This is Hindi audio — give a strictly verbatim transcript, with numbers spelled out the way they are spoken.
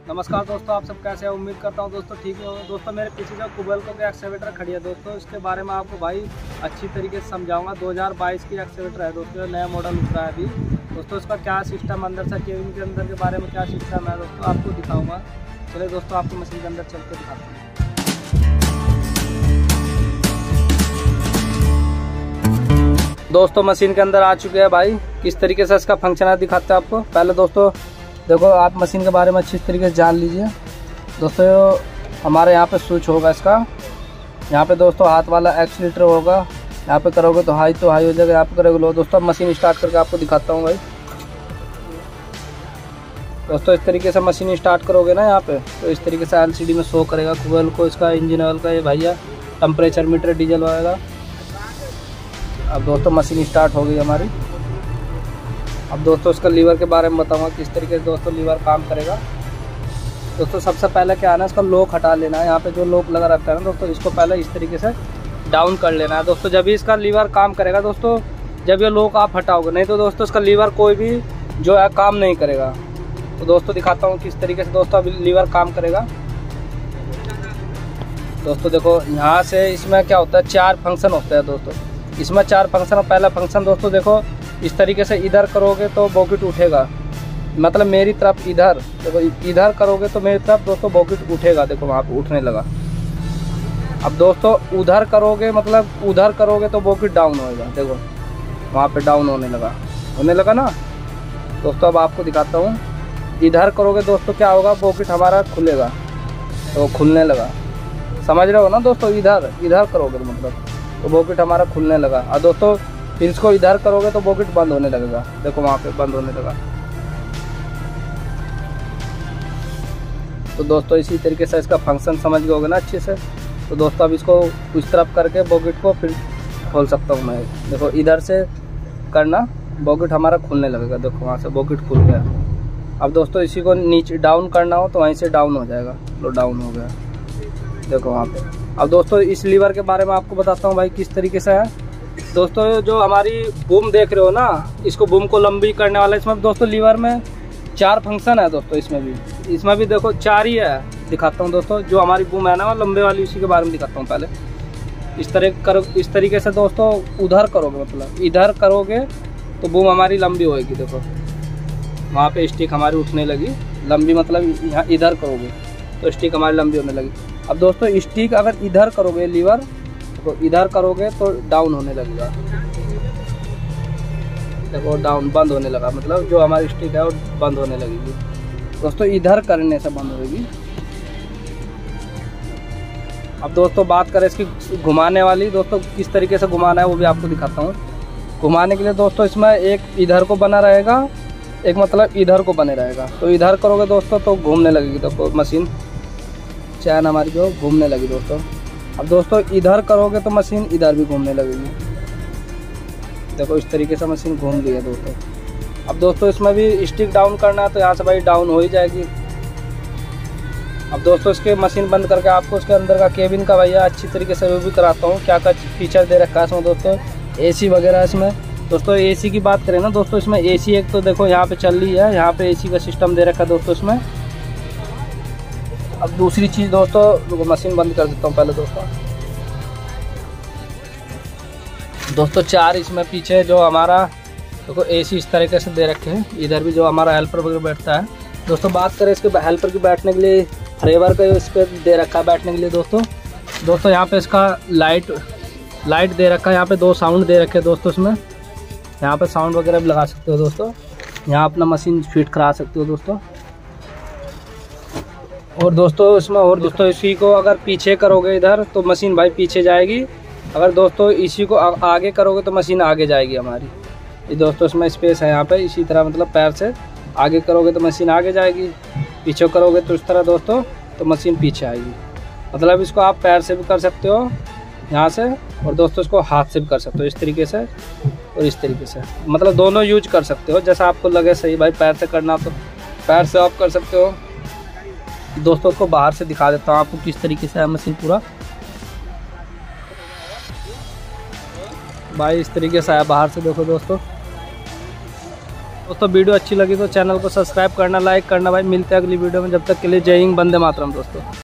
नमस्कार दोस्तों, आप सब कैसे हैं? उम्मीद करता हूं दोस्तों ठीक है। दोस्तों मेरे पीछे जो कुबेल्को की एक्सकेवेटर खड़ी है दोस्तों, इसके बारे में आपको भाई अच्छी तरीके से समझाऊंगा। दो हज़ार बाईस की एक्सकेवेटर है दोस्तों, नया मॉडल उतरा है अभी। दोस्तों इसका क्या सिस्टम अंदर से, केबिन के अंदर के बारे में क्या सिस्टम है दोस्तों आपको दिखाऊँगा। चलिए दोस्तों आपको मशीन के अंदर चल के दिखाते हैं। दोस्तों मशीन के अंदर आ चुके हैं भाई, किस तरीके से इसका फंक्शन है दिखाते हैं आपको। पहले दोस्तों देखो, आप मशीन के बारे में अच्छी तरीके से जान लीजिए। दोस्तों हमारे यहाँ पे स्विच होगा इसका, यहाँ पे दोस्तों हाथ वाला एक्सीलेटर होगा। यहाँ पे करोगे तो हाई तो हाई हो जाएगा, यहाँ पे करोगे लो। दोस्तों मशीन स्टार्ट करके आपको दिखाता हूँ भाई। दोस्तों इस तरीके से मशीन स्टार्ट करोगे ना यहाँ पे, तो इस तरीके से एलसीडी में शो करेगा कुबेल्को इसका इंजन ऑयल का ये भैया, टेम्परेचर मीटर डीजल वाला। अब दोस्तों मशीन स्टार्ट हो गई हमारी। अब दोस्तों इसका लीवर के बारे में बताऊंगा किस तरीके से दोस्तों लीवर काम करेगा। दोस्तों सबसे पहले क्या है ना, इसका लॉक हटा लेना है। यहाँ पे जो लॉक लगा रहता है ना दोस्तों, इसको पहले इस तरीके से डाउन कर लेना है दोस्तों। जब भी इसका लीवर काम करेगा दोस्तों, जब ये लॉक आप हटाओगे, नहीं तो दोस्तों इसका लीवर कोई भी जो है काम नहीं करेगा। तो दोस्तों दिखाता हूँ किस तरीके से दोस्तों अभी लीवर काम करेगा। दोस्तों देखो यहाँ से इसमें क्या होता है, चार फंक्शन होते हैं दोस्तों। इसमें चार फंक्शन। पहला फंक्शन दोस्तों देखो, इस तरीके से इधर करोगे तो बॉकेट उठेगा, मतलब मेरी तरफ इधर देखो, इधर करोगे तो मेरी तरफ दोस्तों बॉकेट उठेगा। देखो वहाँ पे उठने लगा। अब दोस्तों उधर करोगे, मतलब उधर करोगे तो बॉकेट डाउन होएगा। देखो वहाँ पे डाउन होने लगा, होने लगा ना दोस्तों। अब आपको दिखाता हूँ, इधर करोगे दोस्तों क्या होगा, बॉकेट हमारा खुलेगा, तो खुलने लगा। समझ रहे हो ना दोस्तों, इधर इधर करोगे तो मतलब तो बॉकेट हमारा खुलने लगा। और दोस्तों फिर इसको इधर करोगे तो बॉकेट बंद होने लगेगा। देखो वहाँ पे बंद होने लगा। तो दोस्तों इसी तरीके से इसका फंक्शन समझ गए होगे ना अच्छे से। तो दोस्तों अब इसको उस तरफ करके बॉकेट को फिर खोल सकता हूँ मैं। देखो इधर से करना, बॉकेट हमारा खुलने लगेगा। देखो वहाँ से बॉकेट खुल गया। अब दोस्तों इसी को नीचे डाउन करना हो तो वहीं से डाउन हो जाएगा। लो डाउन हो गया, देखो वहाँ पे। अब दोस्तों इस लीवर के बारे में आपको बताता हूँ भाई किस तरीके से है। दोस्तों जो हमारी बूम देख रहे हो ना, इसको बूम को लंबी करने वाला, इसमें दोस्तों लीवर में चार फंक्शन है दोस्तों। इसमें भी इसमें भी देखो चार ही है। दिखाता हूँ दोस्तों, जो हमारी बूम है ना लंबे वाली, उसी के बारे में दिखाता हूँ। पहले इस तरह करो, इस तरीके से दोस्तों उधर करोगे, मतलब इधर करोगे तो बूम हमारी लंबी होएगी। देखो वहाँ पे स्टिक हमारी उठने लगी लंबी, मतलब यहाँ इधर करोगे तो स्टिक हमारी लंबी होने लगी। अब दोस्तों स्टिक अगर इधर करोगे, लीवर तो इधर करोगे तो डाउन होने लगेगा। देखो डाउन बंद होने लगा, मतलब जो हमारी स्टिक है वो बंद होने लगेगी दोस्तों, इधर करने से बंद होगी। अब दोस्तों बात करें इसकी घुमाने वाली, दोस्तों किस तरीके से घुमाना है वो भी आपको दिखाता हूँ। घुमाने के लिए दोस्तों इसमें एक इधर को बना रहेगा, एक मतलब इधर को बने रहेगा। तो इधर करोगे दोस्तों तो घूमने लगेगी। देखो मशीन चैन हमारी जो घूमने लगी दोस्तों। अब दोस्तों इधर करोगे तो मशीन इधर भी घूमने लगेगी। देखो इस तरीके से मशीन घूम रही है दोस्तों। अब दोस्तों इसमें भी स्टिक डाउन करना है तो यहाँ से भाई डाउन हो ही जाएगी। अब दोस्तों इसके मशीन बंद करके आपको इसके अंदर का केबिन का भैया अच्छी तरीके से रिव्यू कराता हूँ, क्या क्या फीचर दे रखा है इसमें दोस्तों। एसी वगैरह इसमें दोस्तों, एसी की बात करें ना दोस्तों, इसमें एसी एक तो देखो यहाँ पे चल रही है, यहाँ पे एसी का सिस्टम दे रखा है दोस्तों इसमें। अब दूसरी चीज़ दोस्तों, मशीन बंद कर देता हूँ पहले दोस्तों। दोस्तों चार इसमें पीछे जो हमारा देखो एसी इस तरीके से दे रखे हैं। इधर भी जो हमारा हेल्पर वगैरह बैठता है दोस्तों। बात करें इसके हेल्पर की बैठने के लिए, फ्रेवर का इस पर दे रखा है बैठने के लिए दोस्तों। दोस्तों यहाँ पे इसका लाइट लाइट दे रखा है, यहाँ पे दो साउंड दे रखे हैं दोस्तों इसमें। यहाँ पे साउंड वगैरह भी लगा सकते हो दोस्तों, यहाँ अपना मशीन फिट करा सकते हो दोस्तों। और दोस्तों इसमें और दोस्तों इसी को अगर पीछे करोगे इधर तो मशीन भाई पीछे जाएगी। अगर दोस्तों इसी को आगे करोगे तो मशीन आगे जाएगी हमारी। ये दोस्तों इसमें स्पेस है यहाँ पे, इसी तरह मतलब पैर से आगे करोगे तो मशीन आगे जाएगी, पीछे करोगे तो इस तरह दोस्तों तो मशीन पीछे आएगी। मतलब इसको आप पैर से भी कर सकते हो यहाँ से, और दोस्तों इसको हाथ से भी कर सकते हो इस तरीके से और इस तरीके से, मतलब दोनों यूज कर सकते हो जैसा आपको लगे सही। भाई पैर से करना तो पैर से आप कर सकते हो। दोस्तों को बाहर से दिखा देता हूँ आपको किस तरीके से है मशीन पूरा। भाई इस तरीके से है बाहर से, देखो दोस्तों दोस्तों वीडियो अच्छी लगी तो चैनल को सब्सक्राइब करना, लाइक करना भाई। मिलते हैं अगली वीडियो में, जब तक के लिए जय हिंद, वंदे मातरम दोस्तों।